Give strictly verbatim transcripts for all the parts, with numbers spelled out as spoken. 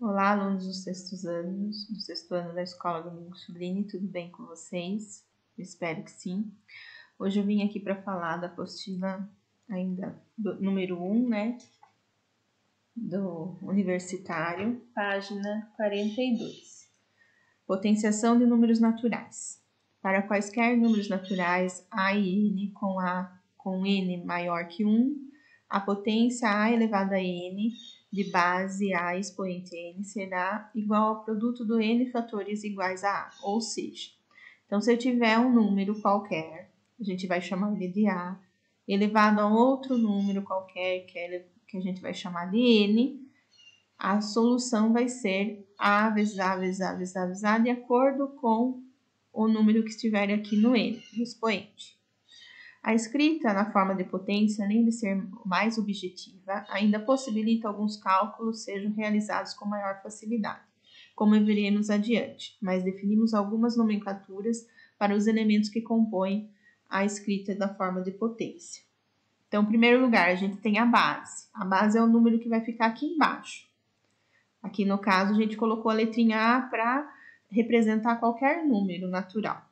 Olá, alunos dos sextos anos, do sexto ano da Escola Domingos Sobrini, tudo bem com vocês? Eu espero que sim. Hoje eu vim aqui para falar da apostila ainda do número um, né, do universitário, página quarenta e dois. Potenciação de números naturais. Para quaisquer números naturais A e N com, a, com N maior que um, a potência A elevado a N de base A expoente N será igual ao produto do N fatores iguais a A, ou seja, então se eu tiver um número qualquer, a gente vai chamar ele de A, elevado a outro número qualquer, que, é, que a gente vai chamar de N, a solução vai ser A vezes A vezes A vezes A vezes A, de acordo com o número que estiver aqui no N, no expoente. A escrita na forma de potência, além de ser mais objetiva, ainda possibilita alguns cálculos sejam realizados com maior facilidade, como veremos adiante, mas definimos algumas nomenclaturas para os elementos que compõem a escrita da forma de potência. Então, em primeiro lugar, a gente tem a base. A base é o número que vai ficar aqui embaixo. Aqui, no caso, a gente colocou a letrinha A para representar qualquer número natural.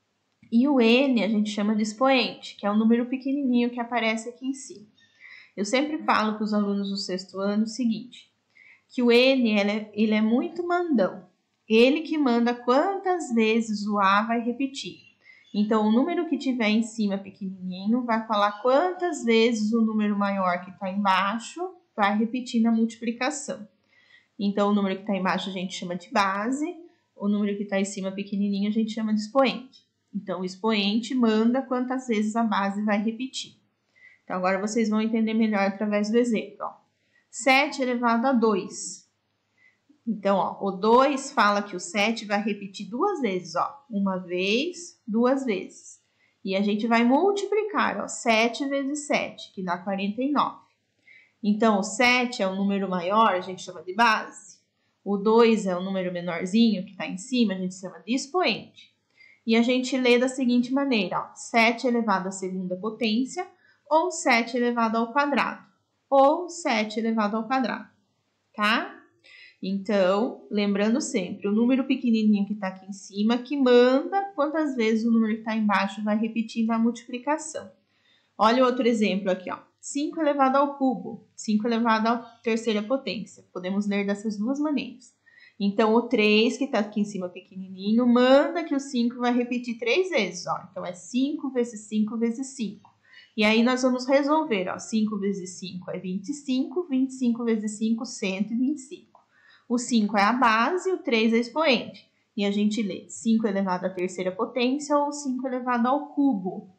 E o N a gente chama de expoente, que é o número pequenininho que aparece aqui em cima. Eu sempre falo para os alunos do sexto ano o seguinte, que o N ele é, ele é muito mandão. Ele que manda quantas vezes o A vai repetir. Então, o número que tiver em cima pequenininho vai falar quantas vezes o número maior que está embaixo vai repetir na multiplicação. Então, o número que está embaixo a gente chama de base, o número que está em cima pequenininho a gente chama de expoente. Então, o expoente manda quantas vezes a base vai repetir. Então, agora vocês vão entender melhor através do exemplo. Ó. sete elevado a dois. Então, ó, o dois fala que o sete vai repetir duas vezes. Ó. Uma vez, duas vezes. E a gente vai multiplicar. Ó, sete vezes sete, que dá quarenta e nove. Então, o sete é o número maior, a gente chama de base. O dois é o número menorzinho, que está em cima, a gente chama de expoente. E a gente lê da seguinte maneira, ó, sete elevado à segunda potência, ou sete elevado ao quadrado, ou sete elevado ao quadrado, tá? Então, lembrando sempre, o número pequenininho que está aqui em cima, que manda quantas vezes o número que está embaixo vai repetir na multiplicação. Olha outro exemplo aqui, ó, cinco elevado ao cubo, cinco elevado à terceira potência. Podemos ler dessas duas maneiras. Então, o três, que está aqui em cima pequenininho, manda que o cinco vai repetir três vezes. Ó. Então, é cinco vezes cinco vezes cinco. E aí, nós vamos resolver. Ó. cinco vezes cinco é vinte e cinco. vinte e cinco vezes cinco, cento e vinte e cinco. O cinco é a base, o três é a expoente. E a gente lê cinco elevado à terceira potência ou cinco elevado ao cubo.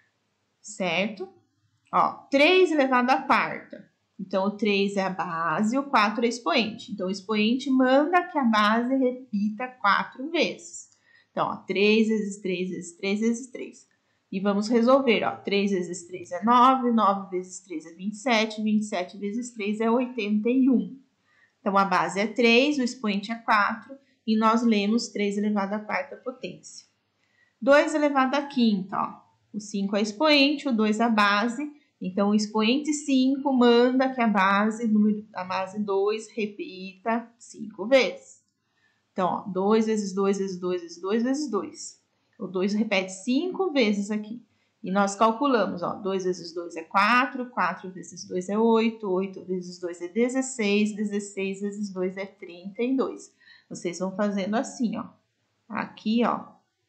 Certo? Ó, três elevado à quarta. Então, o três é a base, o quatro é expoente. Então, o expoente manda que a base repita quatro vezes. Então, ó, três vezes três vezes três vezes três. E vamos resolver, ó. três vezes três é nove, nove vezes três é vinte e sete, vinte e sete vezes três é oitenta e um. Então, a base é três, o expoente é quatro, e nós lemos três elevado à quarta potência. dois elevado à quinta, ó. O cinco é expoente, o dois é a base. Então, o expoente cinco manda que a base, a base dois repita cinco vezes. Então, ó, dois vezes dois vezes dois vezes dois vezes dois. O dois repete cinco vezes aqui. E nós calculamos, ó, dois vezes dois é quatro, quatro vezes dois é oito, oito vezes dois é dezesseis, dezesseis vezes dois é trinta e dois. Vocês vão fazendo assim, ó. Aqui, ó,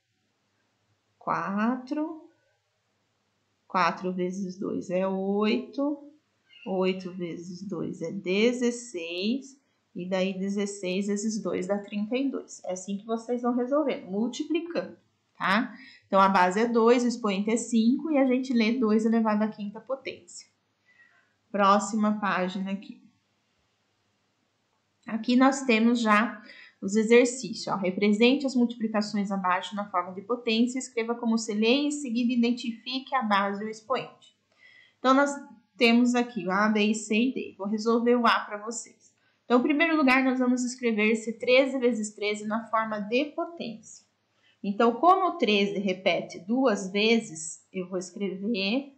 quatro... quatro vezes dois é oito, oito vezes dois é dezesseis, e daí dezesseis vezes dois dá trinta e dois. É assim que vocês vão resolver, multiplicando, tá? Então, a base é dois, o expoente é cinco, e a gente lê dois elevado à quinta potência. Próxima página aqui. Aqui nós temos já os exercícios. Ó. Represente as multiplicações abaixo na forma de potência, escreva como se lê e em seguida identifique a base e o expoente. Então, nós temos aqui o A, B, C e D. Vou resolver o A para vocês. Então, em primeiro lugar, nós vamos escrever esse treze vezes treze na forma de potência. Então, como o treze repete duas vezes, eu vou escrever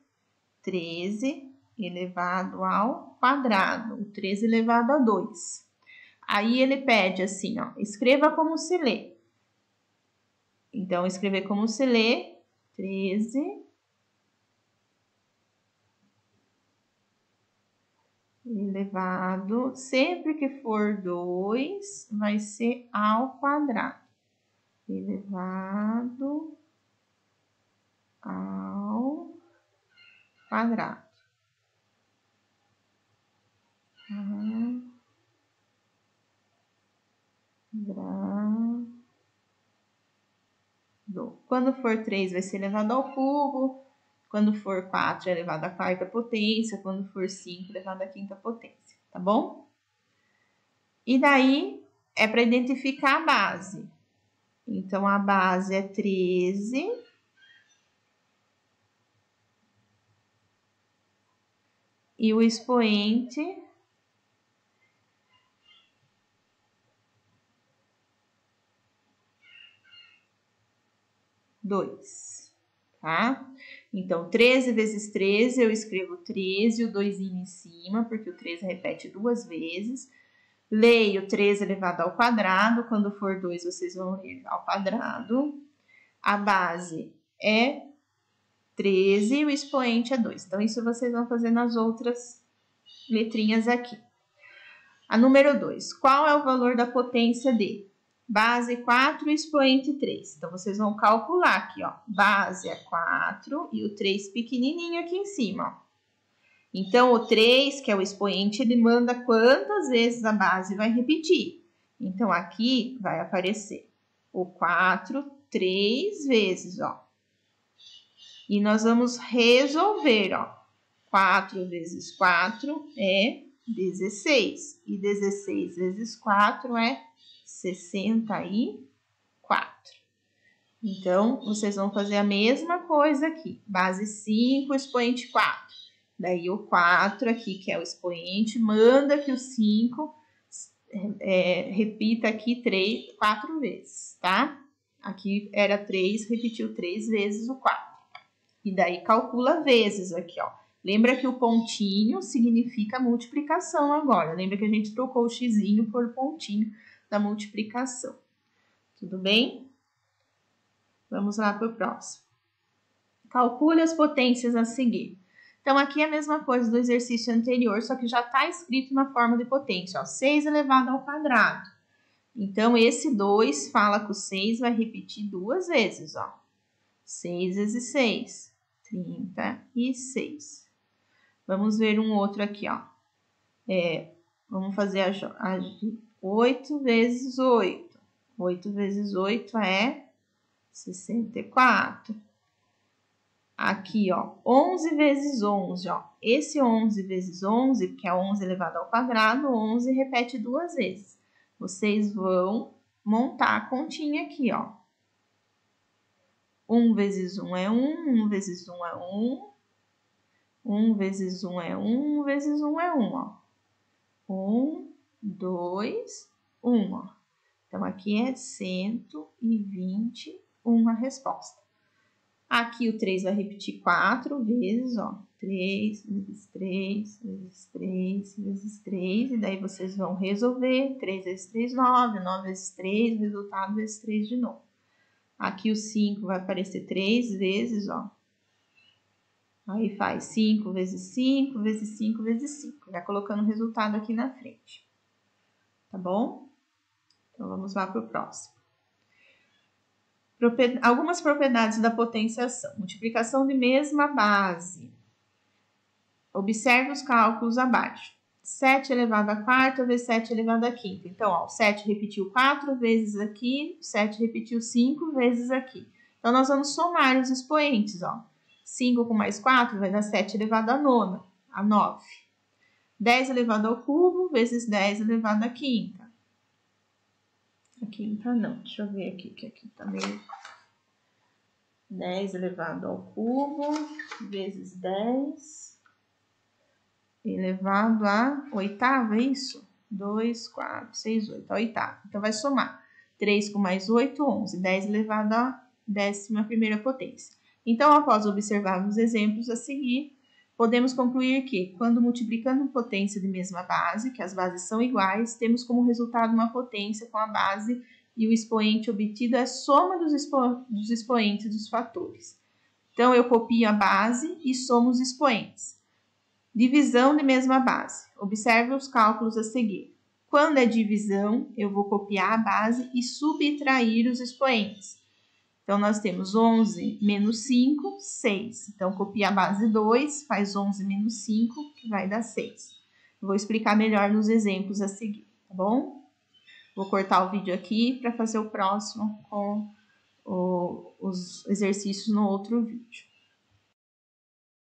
treze elevado ao quadrado, o treze elevado a dois. Aí ele pede assim, ó, escreva como se lê. Então, escrever como se lê, treze elevado, sempre que for dois, vai ser ao quadrado. Elevado ao quadrado. Quadrado. Quando for três, vai ser elevado ao cubo. Quando for quatro, é elevado à quarta potência. Quando for cinco, elevado à quinta potência. Tá bom? E daí, é para identificar a base. Então, a base é treze. E o expoente dois, tá? Então, treze vezes treze, eu escrevo treze, o dois em cima, porque o treze repete duas vezes. Leio treze elevado ao quadrado, quando for dois, vocês vão ler ao quadrado. A base é treze e o expoente é dois. Então, isso vocês vão fazer nas outras letrinhas aqui. A número dois, qual é o valor da potência de? Base quatro, expoente três. Então, vocês vão calcular aqui, ó. Base é quatro e o três pequenininho aqui em cima, ó. Então, o três, que é o expoente, ele manda quantas vezes a base vai repetir. Então, aqui vai aparecer o quatro três vezes, ó. E nós vamos resolver, ó. quatro vezes quatro é dezesseis. E dezesseis vezes quatro é sessenta e quatro. Então, vocês vão fazer a mesma coisa aqui. Base cinco, expoente quatro. Daí, o quatro aqui, que é o expoente, manda que o cinco é, repita aqui três, quatro vezes, tá? Aqui era três, repetiu três vezes o quatro. E daí, calcula vezes aqui, ó. Lembra que o pontinho significa multiplicação agora. Lembra que a gente trocou o xizinho por pontinho da multiplicação. Tudo bem? Vamos lá para o próximo. Calcule as potências a seguir. Então, aqui é a mesma coisa do exercício anterior, só que já está escrito na forma de potência, ó, seis elevado ao quadrado. Então, esse dois fala que o seis vai repetir duas vezes, ó. seis vezes seis, trinta e seis. Vamos ver um outro aqui, ó. É, vamos fazer a, a oito vezes oito. oito vezes oito é sessenta e quatro. Aqui, ó, onze vezes onze, ó. Esse onze vezes onze, que é onze elevado ao quadrado, onze repete duas vezes. Vocês vão montar a continha aqui, ó. um vezes um é um, um vezes um é um. um vezes um é um, um vezes um é um, ó. um, dois, um, ó. Então, aqui é cento e vinte e um a resposta. Aqui o três vai repetir quatro vezes, ó. três vezes três, vezes três, vezes três. E daí vocês vão resolver. três vezes três, nove. nove vezes três, resultado vezes três de novo. Aqui o cinco vai aparecer três vezes, ó. Aí faz cinco vezes cinco, vezes cinco, vezes cinco. Já colocando o resultado aqui na frente. Tá bom? Então, vamos lá para o próximo. Algumas propriedades da potenciação. Multiplicação de mesma base. Observe os cálculos abaixo. sete elevado à quarta vezes sete elevado à quinta. Então, ó, o sete repetiu quatro vezes aqui, o sete repetiu cinco vezes aqui. Então, nós vamos somar os expoentes, ó. cinco com mais quatro vai dar sete elevado à nona, a nove. dez elevado ao cubo vezes dez elevado à quinta. A quinta não, deixa eu ver aqui, que aqui tá meio... dez elevado ao cubo vezes dez elevado à oitava, é isso? dois, quatro, seis, oito, a oitava. Então, vai somar três com mais oito, onze. dez elevado à décima primeira potência. Então, após observar os exemplos a seguir, podemos concluir que, quando multiplicando potência de mesma base, que as bases são iguais, temos como resultado uma potência com a base e o expoente obtido é a soma dos, expo dos expoentes dos fatores. Então, eu copio a base e somo os expoentes. Divisão de mesma base. Observe os cálculos a seguir. Quando é divisão, eu vou copiar a base e subtrair os expoentes. Então, nós temos onze menos cinco, seis. Então, copia a base dois, faz onze menos cinco, que vai dar seis. Vou explicar melhor nos exemplos a seguir, tá bom? Vou cortar o vídeo aqui para fazer o próximo com o, os exercícios no outro vídeo.